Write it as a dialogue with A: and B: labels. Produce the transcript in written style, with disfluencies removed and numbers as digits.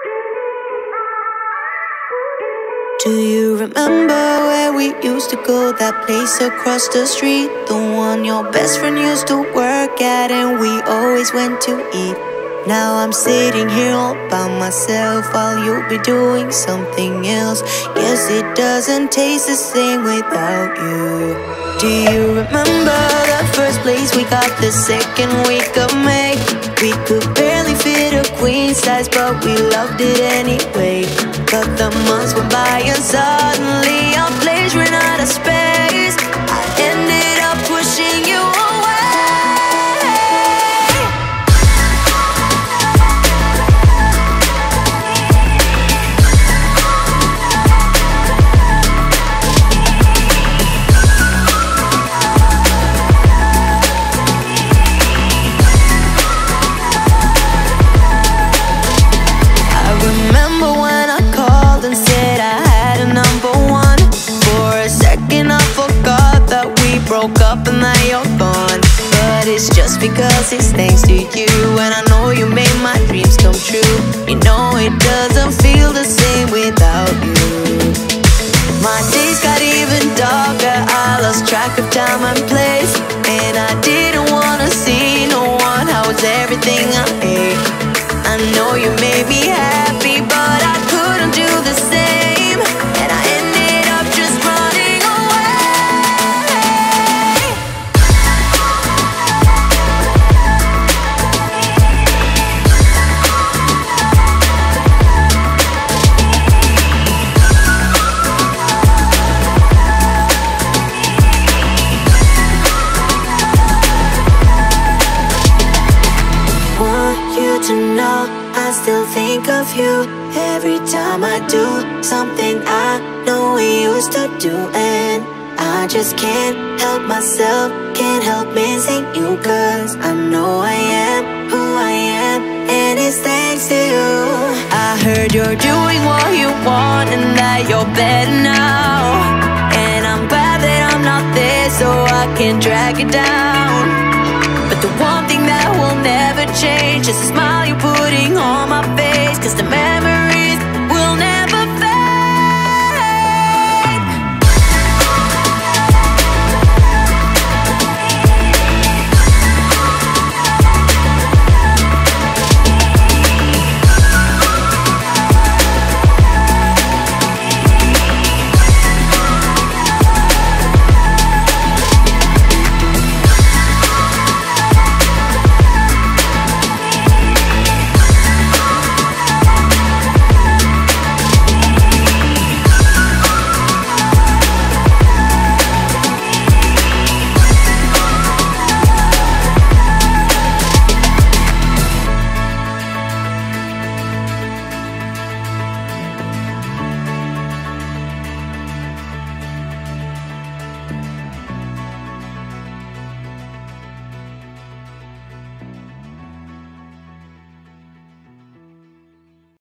A: Do you remember where we used to go? That place across the street, the one your best friend used to work at and we always went to eat. Now I'm sitting here all by myself while you'll be doing something else. Yes, it doesn't taste the same without you. Do you remember the first place we got the second week of May? We could barely fit a queen size, but we loved it anyway. But the months went by and suddenly our place ran out of space. I ended up pushing you away. Broke up and now you're gone, but it's just because it's thanks to you. And I know you made my dreams come true. You know it doesn't feel the same without you. My days got even darker, I lost track of time and place, and I didn't wanna see no one. How was everything I ate? I know you made me happy, but I couldn't do the same, and I ended up just running away. To know I still think of you every time I do something I know we used to do, and I just can't help myself, can't help missing you, cause I know I am who I am, and it's thanks to you. I heard you're doing what you want and that you're better now, and I'm glad that I'm not there so I can drag it down. But the one thing that will never change is the smile you're putting on